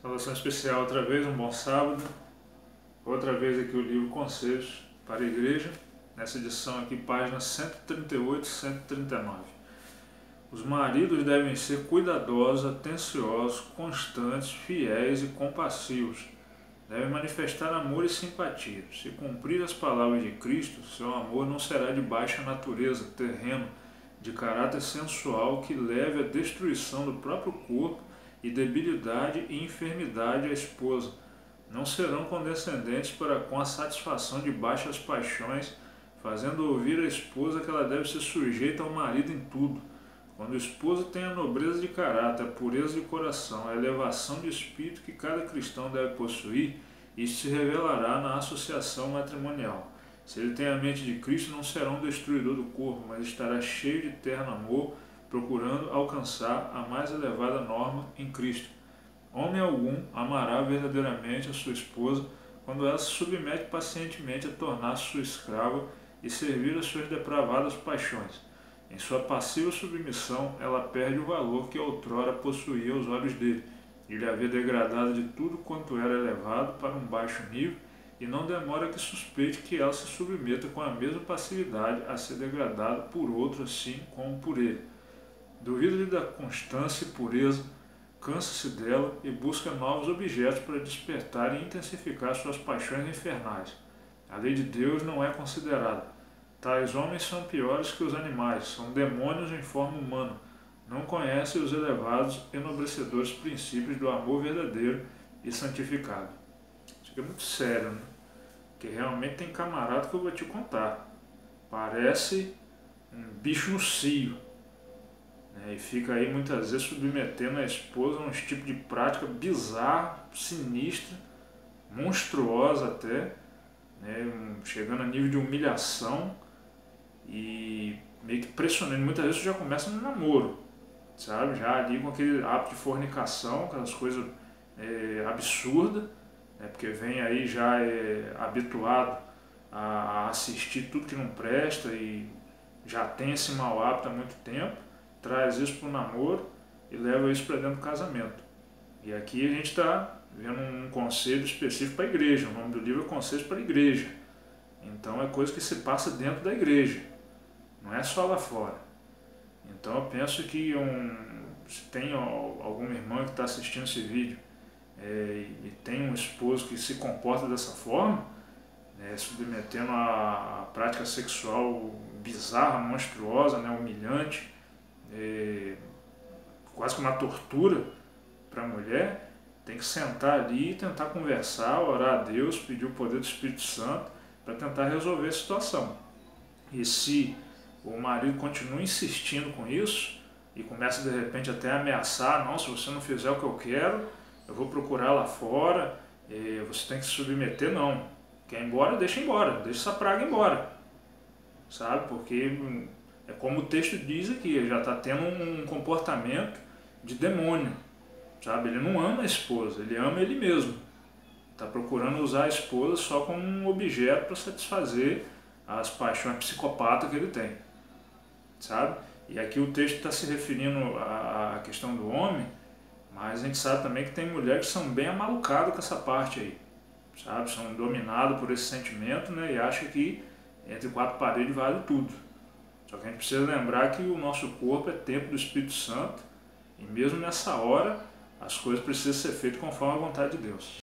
Saudação especial outra vez, um bom sábado. Outra vez aqui o livro Conselhos para a Igreja, nessa edição aqui, páginas 138 e 139. Os maridos devem ser cuidadosos, atenciosos, constantes, fiéis e compassivos. Devem manifestar amor e simpatia. Se cumprir as palavras de Cristo, seu amor não será de baixa natureza, terreno, de caráter sensual que leve à destruição do próprio corpo e debilidade e enfermidade à esposa. Não serão condescendentes para com a satisfação de baixas paixões, fazendo ouvir à esposa que ela deve ser sujeita ao marido em tudo. Quando o esposo tem a nobreza de caráter, a pureza de coração, a elevação de espírito que cada cristão deve possuir, isso se revelará na associação matrimonial. Se ele tem a mente de Cristo, não será um destruidor do corpo, mas estará cheio de terno amor, procurando alcançar a mais elevada norma em Cristo. Homem algum amará verdadeiramente a sua esposa quando ela se submete pacientemente a tornar-se sua escrava e servir às suas depravadas paixões. Em sua passiva submissão, ela perde o valor que outrora possuía aos olhos dele. Ele havia degradado de tudo quanto era elevado para um baixo nível e não demora que suspeite que ela se submeta com a mesma passividade a ser degradada por outro assim como por ele. Duvida-lhe da constância e pureza, cansa-se dela e busca novos objetos para despertar e intensificar suas paixões infernais. A lei de Deus não é considerada. Tais homens são piores que os animais, são demônios em forma humana, não conhecem os elevados, enobrecedores princípios do amor verdadeiro e santificado. Isso aqui é muito sério, né? Porque realmente tem camarada que eu vou te contar. Parece um bicho no cio. E fica aí muitas vezes submetendo a esposa a um tipo de prática bizarra, sinistra, monstruosa até, chegando a nível de humilhação e meio que pressionando. Muitas vezes já começa no namoro, sabe? Já ali com aquele hábito de fornicação, aquelas coisas absurdas, porque vem aí já habituado a assistir tudo que não presta e já tem esse mau hábito há muito tempo. Traz isso para o namoro e leva isso para dentro do casamento. E aqui a gente está vendo um conselho específico para a igreja. O nome do livro é Conselhos para a Igreja. Então é coisa que se passa dentro da igreja, não é só lá fora. Então eu penso que se tem alguma irmã que está assistindo esse vídeo e tem um esposo que se comporta dessa forma, submetendo a prática sexual bizarra, monstruosa, humilhante, quase que uma tortura para a mulher, tem que sentar ali e tentar conversar, orar a Deus, pedir o poder do Espírito Santo para tentar resolver a situação. E se o marido continua insistindo com isso e começa de repente até a ameaçar, não, se você não fizer o que eu quero, eu vou procurar lá fora, você tem que se submeter, não. Quer ir embora, deixa essa praga embora, sabe? Porque é como o texto diz aqui, ele já está tendo um comportamento de demônio, sabe? Ele não ama a esposa, ele ama ele mesmo. Está procurando usar a esposa só como um objeto para satisfazer as paixões psicopatas que ele tem, sabe? E aqui o texto está se referindo à questão do homem, mas a gente sabe também que tem mulheres que são bem amalucadas com essa parte aí, sabe? São dominadas por esse sentimento, e acham que entre quatro paredes vale tudo. Só que a gente precisa lembrar que o nosso corpo é templo do Espírito Santo e mesmo nessa hora as coisas precisam ser feitas conforme a vontade de Deus.